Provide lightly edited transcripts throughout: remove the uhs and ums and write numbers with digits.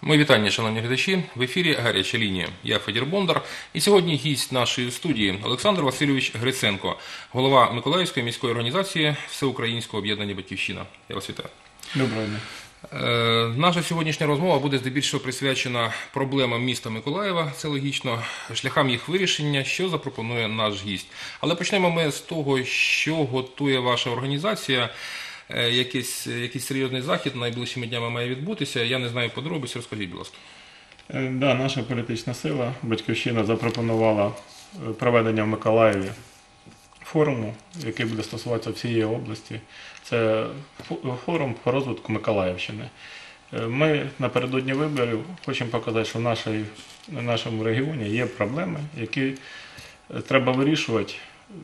Мої вітання, шановні глядачі. В ефірі «Гаряча лінія». Я Федір Бондар. І сьогодні гість нашої студії Олександр Васильович Гриценко, голова Миколаївської міської організації Всеукраїнського об'єднання «Батьківщина». Я вас вітаю. Доброго дня. Наша сьогоднішня розмова буде здебільшого присвячена проблемам міста Миколаєва, це логічно, шляхам їх вирішення, що запропонує наш гість. Але почнемо ми з того, що готує ваша організація. Якийсь серйозний захід найближчими днями має відбутися. Я не знаю подробиць, розкажіть, будь ласка. Да, наша політична сила «Батьківщина» запропонувала проведення в Миколаєві форуму, який буде стосуватися всієї області. Це форум по розвитку Миколаївщини. Ми напередодні виборів хочемо показати, що в нашому регіоні є проблеми, які треба вирішувати,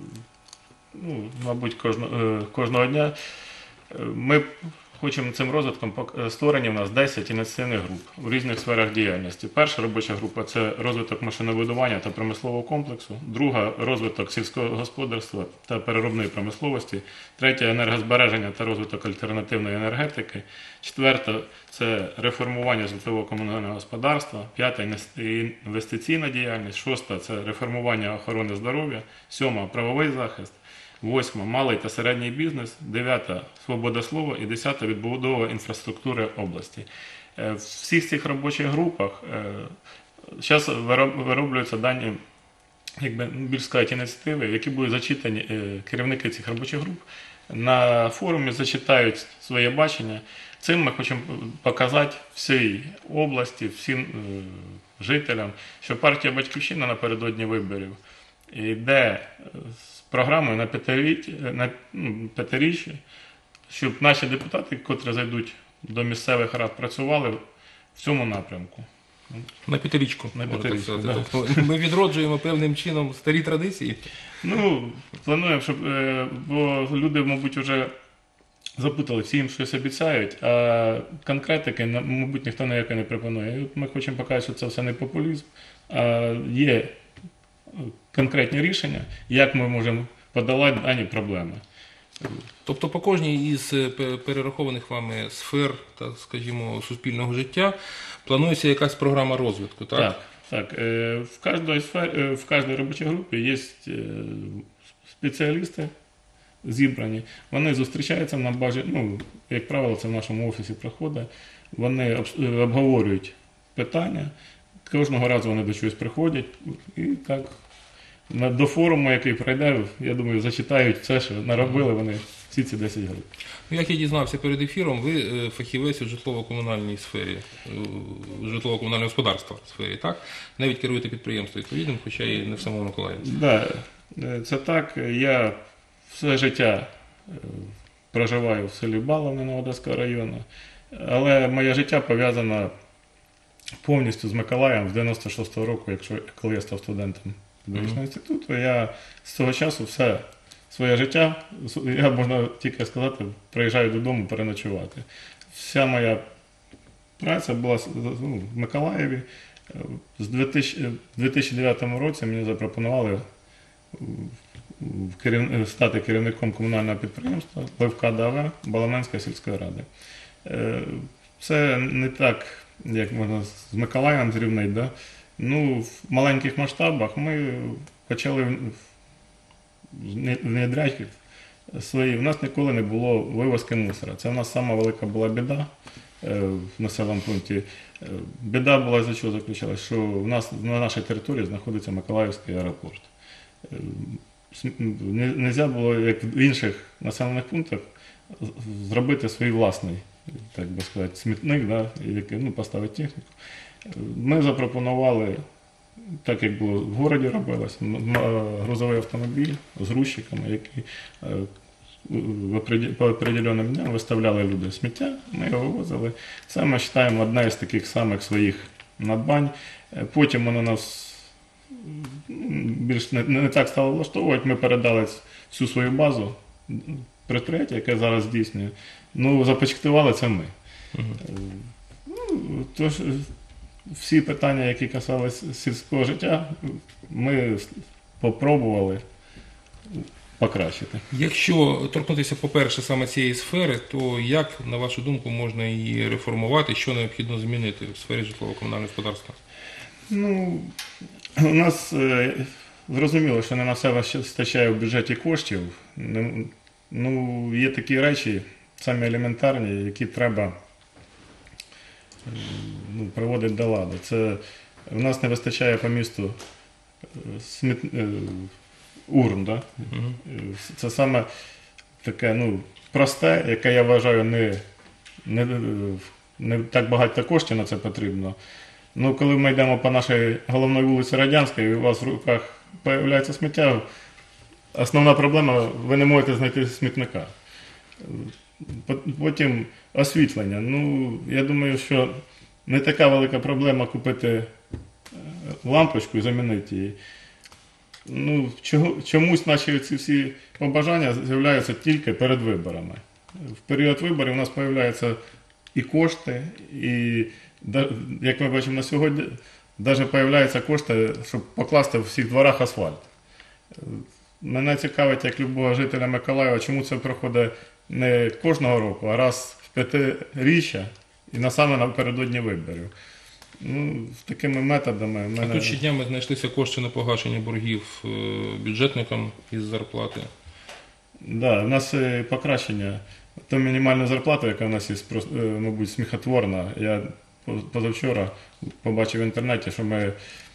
мабуть, кожного дня. Ми хочемо цим розвитком створення в нас 10 ініціативних груп у різних сферах діяльності. Перша робоча група – це розвиток машинобудування та промислового комплексу. Друга – розвиток сільського господарства та переробної промисловості. Третя – енергозбереження та розвиток альтернативної енергетики. Четверта – це реформування житлово-комунального господарства. П'ята – інвестиційна діяльність. Шоста – це реформування охорони здоров'я. Сьома – правовий захист. 8. Малий та середній бізнес, 9. Свобода слова і 10. Відбудова інфраструктури області. В всіх цих робочих групах зараз вироблюються дані, більш сказати, ініціативи, які будуть зачитані керівники цих робочих груп. На форумі зачитають своє бачення. Цим ми хочемо показати всій області, всім жителям, що партія «Батьківщина» напередодні виборів йде з програмою на п'ятиріччя, щоб наші депутати, котрі зайдуть до місцевих рад, працювали в цьому напрямку. На п'ятирічку. Да. Тобто ми відроджуємо певним чином старі традиції. Плануємо, щоб, бо люди, мабуть, вже запутали, всі їм щось обіцяють, а конкретики, мабуть, ніхто ніяке не пропонує. І от ми хочемо показати, що це все не популізм, а є конкретні рішення, як ми можемо подолати дані проблеми. Тобто по кожній із перерахованих вами сфер, так скажімо, суспільного життя планується якась програма розвитку, так? Так. В кожній робочій групі є спеціалісти зібрані. Вони зустрічаються на базі, як правило, це в нашому офісі проходить. Вони обговорюють питання. Кожного разу вони до чогось приходять і так до форуму, який пройде, я думаю, зачитають все, що наробили вони всі ці 10 груп. Як я дізнався перед ефіром, ви фахівець у житлово-комунальній сфері, житлово-комунального господарства сфері, так? Навіть керуєте підприємством відповідним, хоча і не в самому Миколаєві. Так, це так. Я все життя проживаю в селі Баловне Новоодеського району, але моє життя пов'язано повністю з Миколаєвом з 96-го року, коли я став студентом педагогічного інституту. Я з того часу все своє життя, я, можна тільки сказати, приїжджаю додому переночувати. Вся моя праця була в Миколаєві. В 2009 році мені запропонували стати керівником комунального підприємства ЛФК ДАВ Баламненської сільської ради. Це не так, як можна з Миколаєвом зрівнити. Да? В маленьких масштабах ми почали внедряти свої. У нас ніколи не було вивозки мусора. Це в нас сама велика була біда в населеному пункті. Біда була, за що заключалась, що в нас на нашій території знаходиться Миколаївський аеропорт. Нельзя було, як в інших населених пунктах, зробити свій власний, так би сказати, смітник, да, поставити техніку. Ми запропонували, так як було в городі робилось, грузовий автомобіль з грузчиками, які по определенним дням виставляли люди сміття, ми його вивозили. Це ми вважаємо одне із таких самих своїх надбань. Потім воно нас більш не так стало влаштовувати, ми передали всю свою базу підприємства, яке зараз здійснює. Започаткували це ми. Тож, всі питання, які касались сільського життя, ми спробували покращити. Якщо торкнутися, по-перше, саме цієї сфери, то як, на вашу думку, можна її реформувати, що необхідно змінити в сфері житлово-комунального господарства? Ну, у нас зрозуміло, що не на все вистачає в бюджеті коштів. Ну, є такі речі, самі елементарні, які треба приводити до ладу. Це в нас не вистачає по місту урн. Да? Це саме таке просте, яке я вважаю не так багато коштів на це потрібно. Ну, коли ми йдемо по нашій головній вулиці Радянській, і у вас в руках з'являється сміття, основна проблема – ви не можете знайти смітника. Потім освітлення. Ну, я думаю, що не така велика проблема купити лампочку і замінити її. Ну, чомусь наші ці всі побажання з'являються тільки перед виборами. В період виборів у нас з'являються і кошти, і, як ми бачимо на сьогодні, навіть з'являються кошти, щоб покласти в всіх дворах асфальт. Мене цікавить, як любого жителя Миколаєва, чому це проходить не кожного року, а раз в п'ятиріччя і саме напередодні виборів. Ну, такими методами... А тут щоднями знайшлися кошти на погашення боргів бюджетникам із зарплати. Да, у нас покращення. То мінімальна зарплата, яка у нас є, мабуть, сміхотворна. Я позавчора побачив в інтернеті, що ми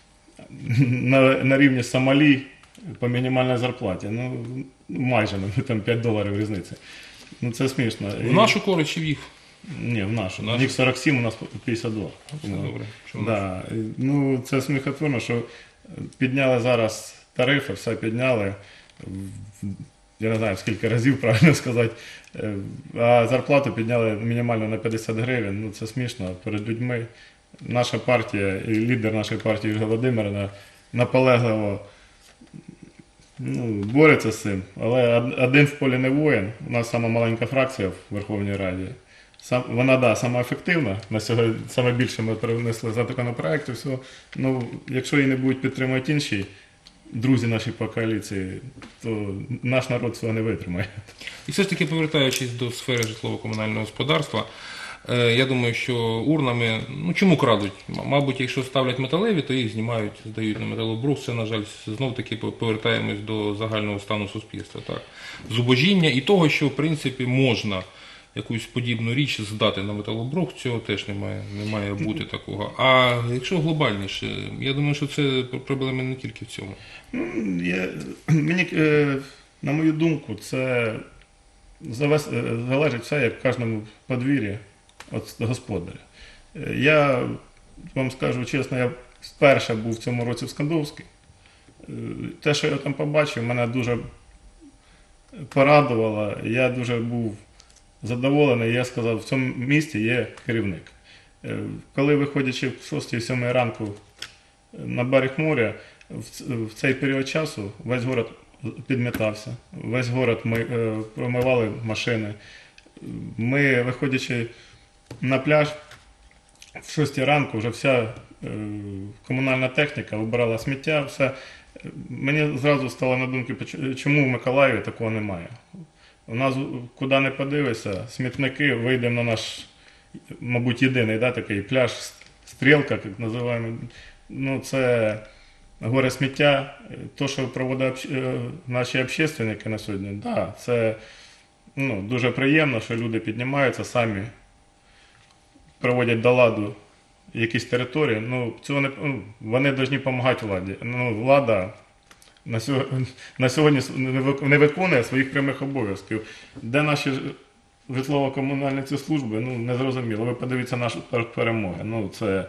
на рівні Сомалі по мінімальній зарплаті. Ну, майже, там $5 різниця. Ну, це смішно. В нашу користь чи в їх? Ні, в нашу. У них 47, у нас 52. Це добре. Да. Ну, це сміхотворно, що підняли зараз тарифи, все підняли. Я не знаю, скільки разів, правильно сказати. А зарплату підняли мінімально на 50 гривень. Ну, це смішно перед людьми. Наша партія і лідер нашої партії Ольга Володимирівна наполегливо бореться з цим. Але один в полі не воїн. У нас сама маленька фракція в Верховній Раді. Вона, сама ефективна. На сьогодні саме більше ми принесли законопроєктів. Всього. Ну, якщо її не будуть підтримувати інші друзі наші по коаліції, то наш народ цього не витримає. І все ж таки, повертаючись до сфери житлово-комунального господарства, я думаю, що урнами, чому крадуть? Мабуть, якщо ставлять металеві, то їх знімають, здають на металобрухт. Це, на жаль, знов-таки повертаємось до загального стану суспільства. Так? Зубожіння і того, що, в принципі, можна якусь подібну річ здати на металобрухт, цього теж не має бути такого. А якщо глобальніше, я думаю, що це проблема не тільки в цьому. На мою думку, це залежить все, як в кожному подвір'ї від господаря. Я вам скажу чесно, я вперше був в цьому році в Скандовській. Те, що я там побачив, мене дуже порадувало. Я дуже був задоволений, я сказав, в цьому місті є керівник. Коли, виходячи в 6-7 ранку на берег моря, в цей період часу весь город підмітався, весь город ми промивали машини. Ми, виходячи на пляж, в 6 ранку вже вся комунальна техніка вибирала сміття, все. Мені зразу стало на думку, чому в Миколаєві такого немає. У нас, куди не подивишся, смітники, вийдемо на наш, мабуть, єдиний такий пляж, стрілка, як називаємо. Ну, це горе сміття. То, що проводять наші общественники на сьогодні, це дуже приємно, що люди піднімаються, самі проводять до ладу якісь території. Вони повинні допомагати владі. Влада на сьогодні не виконує своїх прямих обов'язків. Де наші житлово-комунальні ці служби, не зрозуміло. Ви подивіться нашу перемогу.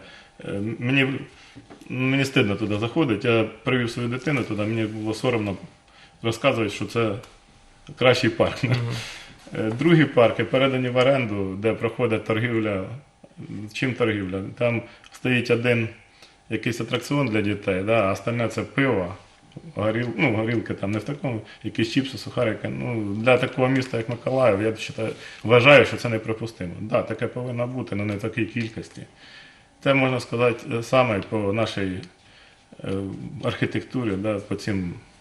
Мені стидно туди заходити. Я привів свою дитину туди, мені було соромно розказувати, що це кращий парк. Другі парки передані в оренду, де проходить торгівля. Чим торгівля? Там стоїть один якийсь атракціон для дітей, а остальне це пиво, горілки там не в такому, якісь чіпси, сухарики. Для такого міста, як Миколаїв, я вважаю, що це неприпустимо. Таке повинно бути, але не в такій кількості. Це можна сказати саме по нашій архітектурі, по цим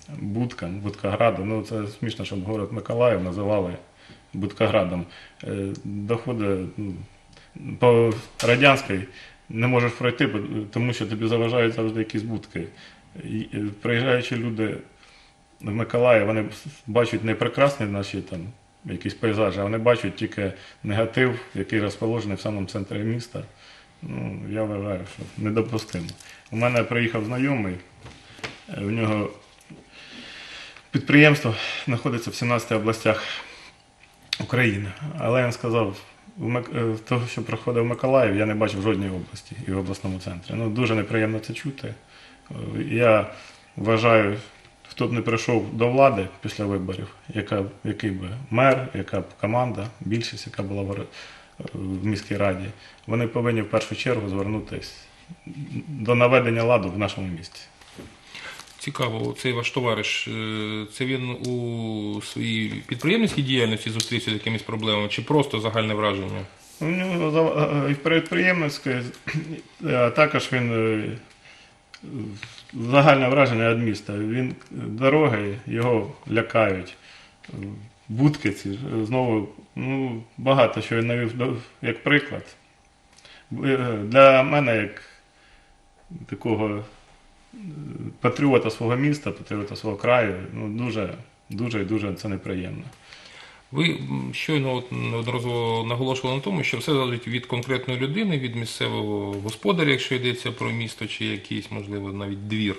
Будкограду. Ну, це смішно, щоб город Миколаїв називали Будкоградом. Доходить по радянській не можеш пройти, тому що тобі заважають завжди якісь будки. Приїжджаючи люди в Миколаїв, вони бачать не прекрасні наші там якісь пейзажі, а вони бачать тільки негатив, який розположений в самому центрі міста. Ну, я вважаю, що недопустимо. У мене приїхав знайомий, в нього підприємство знаходиться в 17 областях України. Але він сказав, того, що проходив в Миколаїв, я не бачив в жодній області і в обласному центрі. Ну, дуже неприємно це чути. Я вважаю, хто б не прийшов до влади після виборів, який би мер, яка б команда, більшість, яка була в міській раді, вони повинні в першу чергу звернутися до наведення ладу в нашому місті. Цікаво, цей ваш товариш, це він у своїй підприємницькій діяльності зустрівся з якимись проблемами, чи просто загальне враження? У нього і підприємницьке, а також він загальне враження від міста. Він дороги, його лякають, будки ці, знову, ну, багато що він навів як приклад. Для мене, як такого патріота свого міста, патріота свого краю, ну, дуже це неприємно. Ви щойно неодноразово наголошували на тому, що все залежить від конкретної людини, від місцевого господаря, якщо йдеться про місто чи якийсь, можливо, навіть двір.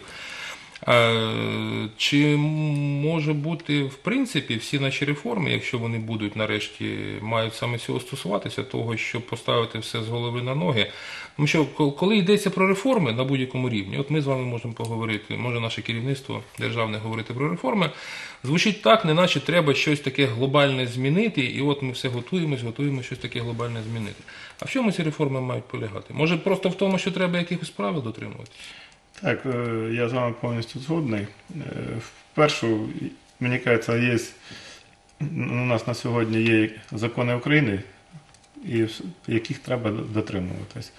Чи може бути, в принципі, всі наші реформи, якщо вони будуть нарешті, мають саме цього стосуватися, того, щоб поставити все з голови на ноги? Тому що коли йдеться про реформи на будь-якому рівні, от ми з вами можемо поговорити, може наше керівництво державне говорити про реформи, звучить так, неначе треба щось таке глобальне змінити, і от ми все готуємо щось таке глобальне змінити. А в чому ці реформи мають полягати? Може просто в тому, що треба якихось правил дотримуватися? Так, я з вами повністю згодний. Впершу, мені кажеться, у нас на сьогодні є закони України, яких треба дотримуватись.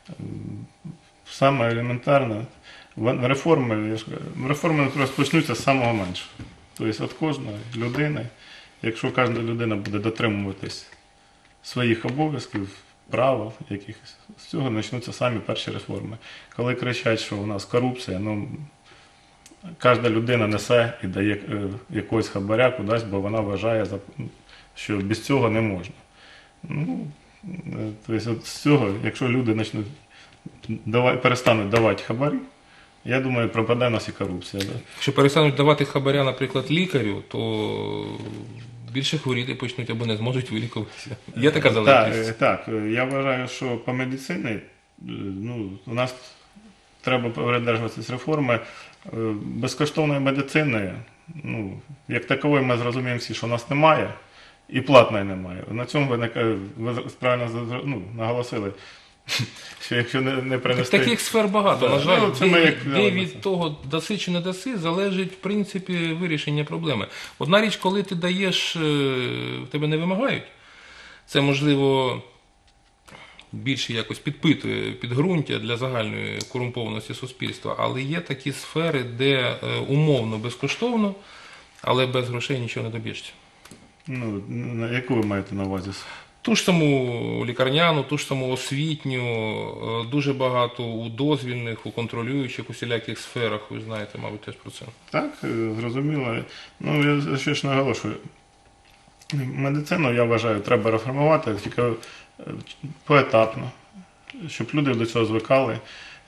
Саме елементарно, реформи розпочнуться з самого меншого. Тобто від кожної людини, якщо кожна людина буде дотримуватись своїх обов'язків, правил якихось, з цього почнуться самі перші реформи. Коли кричать, що у нас корупція, ну, кожна людина несе і дає якогось хабаря кудись, бо вона вважає, що без цього не можна. Ну, тобто от з цього, якщо люди перестануть давати хабарі, я думаю, пропаде у нас і корупція. Да? Якщо перестануть давати хабаря, наприклад, лікарю, то більше хворіти почнуть або не зможуть вилікуватися. Є така залежність? Так, я вважаю, що по медицині у нас треба придержуватися реформи безкоштовної медицини. Ну, як такової ми зрозуміємо всі, що у нас немає, і платної немає. На цьому ви правильно наголосили, що якщо не принести... Таких сфер багато, на жаль. Де від того, даси чи не даси, залежить, в принципі, вирішення проблеми. Одна річ, коли ти даєш, в тебе не вимагають, це, можливо, більше якось підпитує підґрунтя для загальної корумпованості суспільства, але є такі сфери, де умовно безкоштовно, але без грошей нічого не доб'єшся. Ну, яку ви маєте на увазі? Ту ж саму лікарняну, ту ж саму освітню, дуже багато у дозвільних, у контролюючих, усіляких сферах, ви знаєте, мабуть, теж про це. Так, зрозуміло. Ну, я ще ж наголошую. Медицину, я вважаю, треба реформувати, тільки поетапно, щоб люди до цього звикали.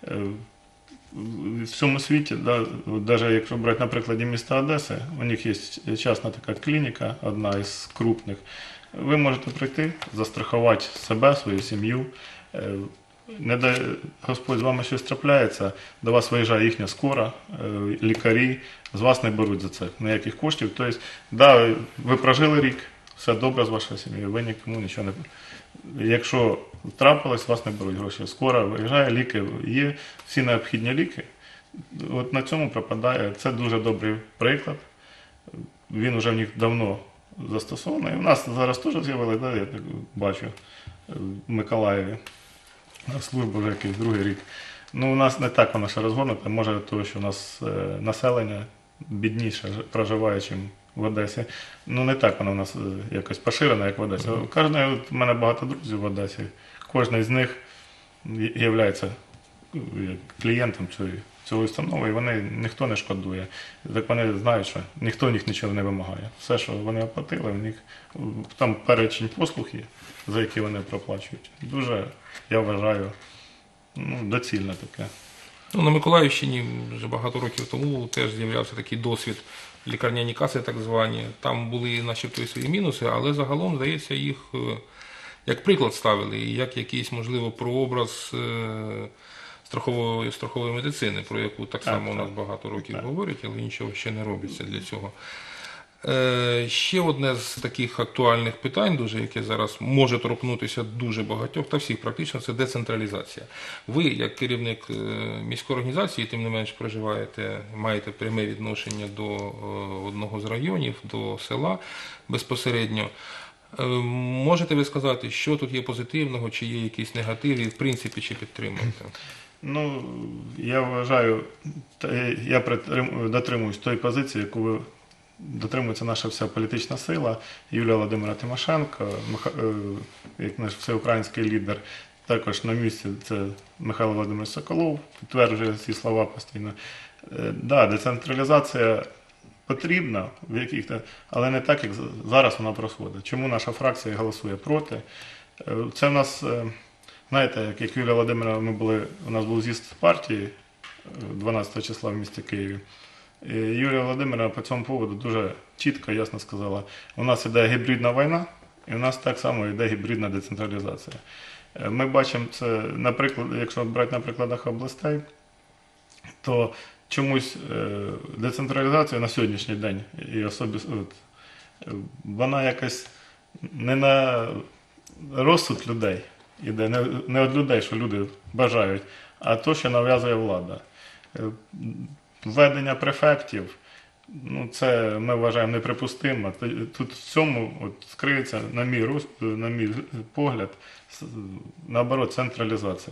В всьому світі, навіть якщо брати на прикладі міста Одеси, у них є частна така клініка, одна із крупних. Ви можете прийти, застрахувати себе, свою сім'ю. Не дай Господь з вами щось трапляється, до вас виїжджає їхня скора, лікарі, з вас не беруть за це ніяких коштів. Тобто, ви прожили рік, все добре з вашою сім'єю, ви нікому нічого не... Якщо трапилось, вас не беруть гроші. Скоро виїжджає, ліки є, всі необхідні ліки. От на цьому пропадає. Це дуже добрий приклад. Він вже в них давно застосований. У нас зараз теж з'явилися, я так бачу, в Миколаєві. Служба вже якийсь другий рік. Ну, у нас не так вона ще розгорнута, може того, що у нас населення бідніше проживає, ніж в Одесі. Ну, не так вона у нас якось поширена, як в Одесі. У мене багато друзів в Одесі. Кожен з них є клієнтом цього установи, і ніхто не шкодує. Так вони знають, що ніхто в них нічого не вимагає. Все, що вони оплатили, в них там перечень послуг є, за які вони проплачують. Дуже, я вважаю, доцільне таке. Ну, на Миколаївщині вже багато років тому теж з'являвся такий досвід, лікарняні каси так звані. Там були начебто і свої мінуси, але загалом, здається, їх як приклад ставили, і як якийсь, можливо, прообраз страхової медицини, про яку так само у нас багато років говорять, але нічого ще не робиться для цього. Ще одне з таких актуальних питань, дуже, яке зараз може торкнутися дуже багатьох та всіх практично, це децентралізація. Ви, як керівник міської організації, тим не менш маєте пряме відношення до одного з районів, до села безпосередньо. Можете ви сказати, що тут є позитивного, чи є якісь негативи, в принципі, чи підтримуєте? Ну, я вважаю, я дотримуюсь тої позиції, яку дотримується наша вся політична сила, Юлія Володимира Тимошенко, як наш всеукраїнський лідер, також на місці це Михайло Володимирович Соколов, підтверджує ці слова постійно. Да, децентралізація потрібна, але не так, як зараз вона проходить. Чому наша фракція голосує проти? Це в нас, знаєте, як Юлія Володимирівна, у нас був з'їзд партії 12 числа в місті Києві. І Юлія Володимирівна по цьому поводу дуже чітко, ясно сказала, у нас іде гібридна війна, і у нас так само йде гібридна децентралізація. Ми бачимо це, наприклад, якщо брати на прикладах областей, то чомусь децентралізація на сьогоднішній день, і вона якось не на розсуд людей іде, не від людей, що люди бажають, а то, що нав'язує влада. Введення префектів, це ми вважаємо неприпустимо. Тут в цьому скриється, на мій погляд, наоборот, централізація.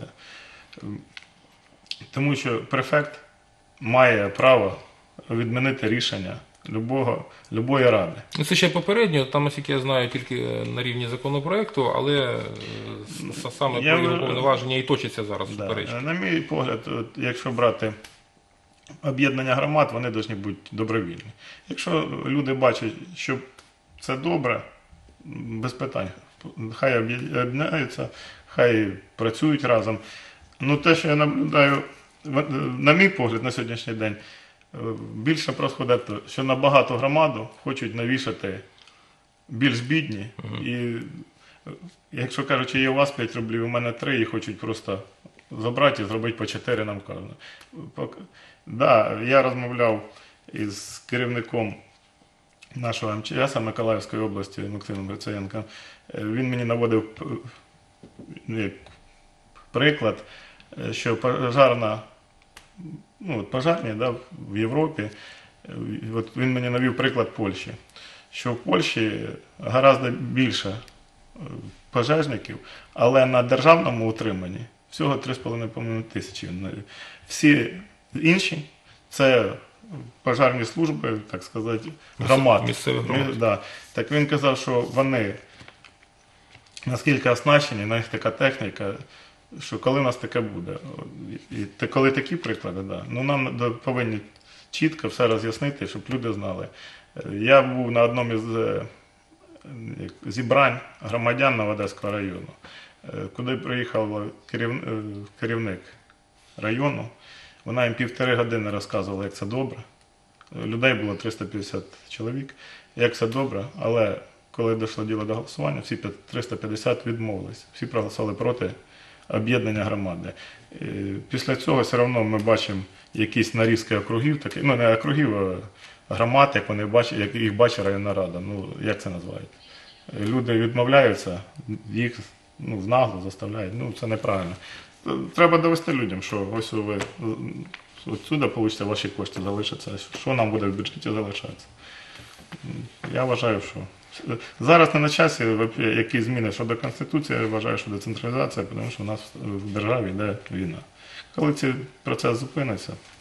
Тому що префект має право відмінити рішення любої ради. Це ще попередньо, там, наскільки я знаю, тільки на рівні законопроекту, але саме про його повноваження і точиться зараз суперечки. На мій погляд, якщо брати об'єднання громад, вони повинні бути добровільні. Якщо люди бачать, що це добре, без питань, хай об'єднаються, хай працюють разом. Те, що я наблюдаю, на мій погляд, на сьогоднішній день, більше происходить, що на багату громаду хочуть навішати більш бідні. І якщо кажуть, є у вас 5 рублів, у мене 3, і хочуть просто забрати і зробити по 4 нам кожного. Да, я розмовляв із керівником нашого МЧС Миколаївської області Максимом Грицаєнком. Він мені наводив приклад, що пожарні в Європі, він мені навів приклад Польщі, що в Польщі гораздо більше пожежників, але на державному утриманні всього 3,5 тисячі. Всі інші – це пожежні служби, так сказати, громад. Місцевих громад. Да. Так він казав, що вони наскільки оснащені, на них така техніка, що коли у нас таке буде. І коли такі приклади, да. Нам повинні чітко все роз'яснити, щоб люди знали. Я був на одному із зібрань громадян Новоодеського району, куди приїхав керівник району. Вона їм 1,5 години розказувала, як це добре. Людей було 350 чоловік, як це добре, але коли дійшло діло до голосування, всі 350 відмовились. Всі проголосували проти об'єднання громади. Після цього все одно ми бачимо якісь нарізки округів, не округів, а громад, як вони бачать, як їх бачить районна рада. Як це називають? Люди відмовляються, їх нагло заставляють. Це неправильно. Треба довести людям, що ось ви отсюди получите, ваші кошти залишаться, що нам буде в бюджеті залишатися. Я вважаю, що зараз не на часі які зміни щодо Конституції, я вважаю, що децентралізація, тому що у нас в державі йде війна. Коли цей процес зупиниться,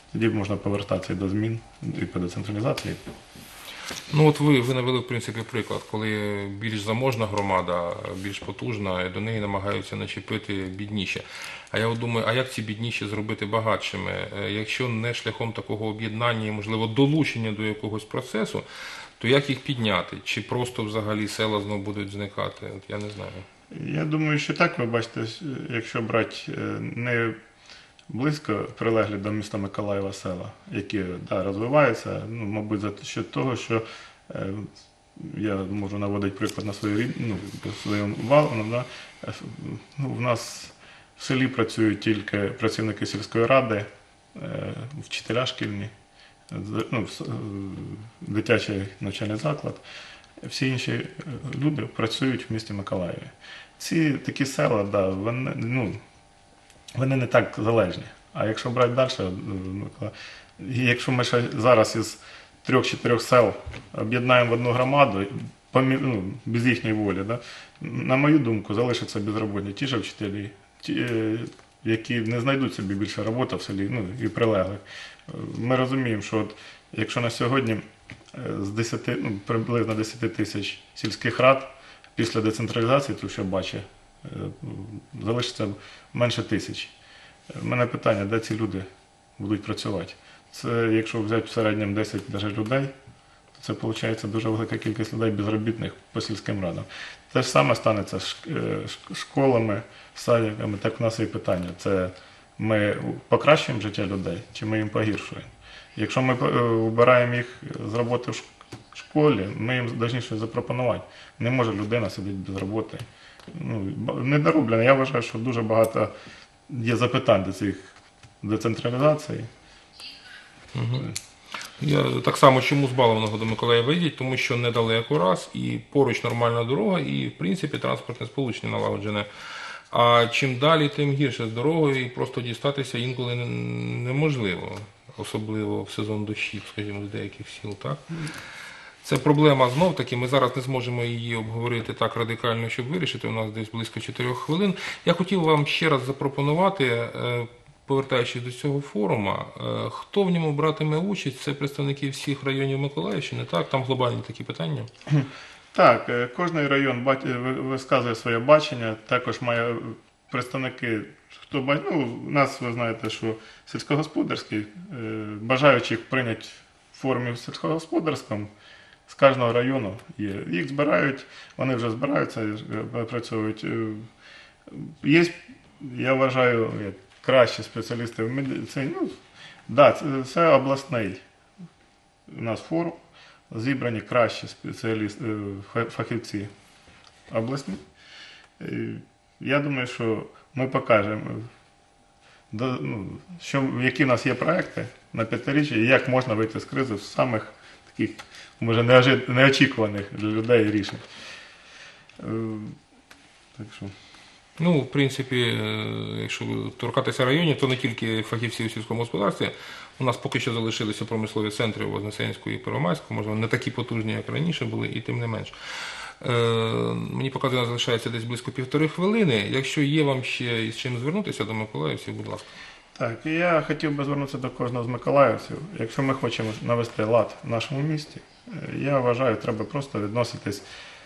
тоді можна повертатися і до змін, і по децентралізації. Ну от ви навели, в принципі, приклад, коли більш заможна громада, більш потужна, і до неї намагаються начепити бідніші. А я от думаю, а як ці бідніші зробити багатшими? Якщо не шляхом такого об'єднання і, можливо, долучення до якогось процесу, то як їх підняти? Чи просто взагалі села знову будуть зникати? От я не знаю. Я думаю, що так, ви бачите, якщо брати не близько прилеглі до міста Миколаєва села, які розвиваються, ну, мабуть, за счет того, що я можу наводити приклад на своєму валу, в нас в селі працюють тільки працівники сільської ради, вчителя шкільні, дитячий навчальний заклад. Всі інші люди працюють в місті Миколаєві. Ці такі села, вони не так залежні. А якщо брати далі, якщо ми ще зараз із 3-4 сел об'єднаємо в одну громаду, без їхньої волі, на мою думку, залишаться безробітні ті ж вчителі, які не знайдуть собі більше роботи в селі, і прилеглих. Ми розуміємо, що якщо на сьогодні з приблизно 10 тисяч сільських рад після децентралізації, то що бачить, залишиться менше тисяч. У мене питання, де ці люди будуть працювати? Це, якщо взяти в середньому 10 навіть людей, то це виходить дуже велика кількість людей безробітних по сільським радам. Те ж саме станеться з школами, садиками, так в нас і питання. Це ми покращуємо життя людей, чи ми їм погіршуємо? Якщо ми вибираємо їх з роботи в школі, ми їм повинні щось запропонувати. Не може людина сидіти без роботи. Недороблено. Я вважаю, що дуже багато є запитань до цих децентралізацій. Угу. Я так само, чому з Балованого до Миколаєва їдуть, тому що недалеко раз, і поруч нормальна дорога, і, в принципі, транспортне сполучення налагоджене. А чим далі, тим гірше з дорогою, і просто дістатися інколи неможливо, особливо в сезон дощів, скажімо, з деяких сіл, так? Це проблема знов-таки, ми зараз не зможемо її обговорити так радикально, щоб вирішити, у нас десь близько 4 хвилин. Я хотів вам ще раз запропонувати, повертаючись до цього форуму, хто в ньому братиме участь, це представники всіх районів Миколаївщини, так? Там глобальні такі питання. Так, кожний район висказує своє бачення, також має представники, у нас, ви знаєте, що сільськогосподарський, бажаючих прийняти в форумі сільськогосподарському, з кожного району є. Їх збирають, вони вже збираються, працюють. Є, я вважаю, кращі спеціалісти в медицині. Це обласний у нас форум. Зібрані кращі спеціалісти, фахівці обласні. Я думаю, що ми покажемо, які в нас є проекти на 5-річчя і як можна вийти з кризи в самих таких, може, неочікуваних для людей рішень. Так що. В принципі, якщо торкатися районів, то не тільки фахівці у сільському господарстві. У нас поки що залишилися промислові центри у Вознесенську і Первомайську, можливо, не такі потужні, як раніше були, і тим не менш. Мені показано, залишається десь близько 1,5 хвилини. Якщо є вам ще із чим звернутися до миколаївців, будь ласка. Так, і я хотів би звернутися до кожного з миколаївців. Якщо ми хочемо навести лад в нашому місті, я вважаю, треба просто відноситись,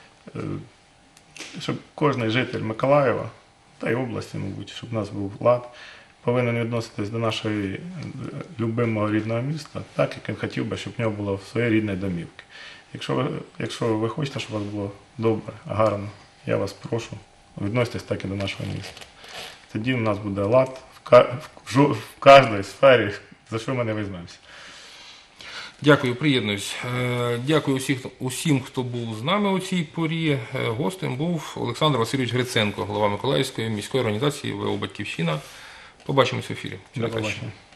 щоб кожен житель Миколаєва, та й області, мабуть, щоб у нас був лад, повинен відноситись до нашої любимого рідного міста, так, як він хотів би, щоб в нього було своє рідне домівки. Якщо ви хочете, щоб у вас було добре, гарно, я вас прошу, відноситесь так і до нашого міста. Тоді у нас буде лад в кожній сфері, за що ми не візьмемося. Дякую, приєднуюсь. Дякую усім, хто був з нами у цій порі. Гостем був Олександр Васильович Гриценко, голова Миколаївської міської організації ВО «Батьківщина». Побачимось в ефірі. До побачення.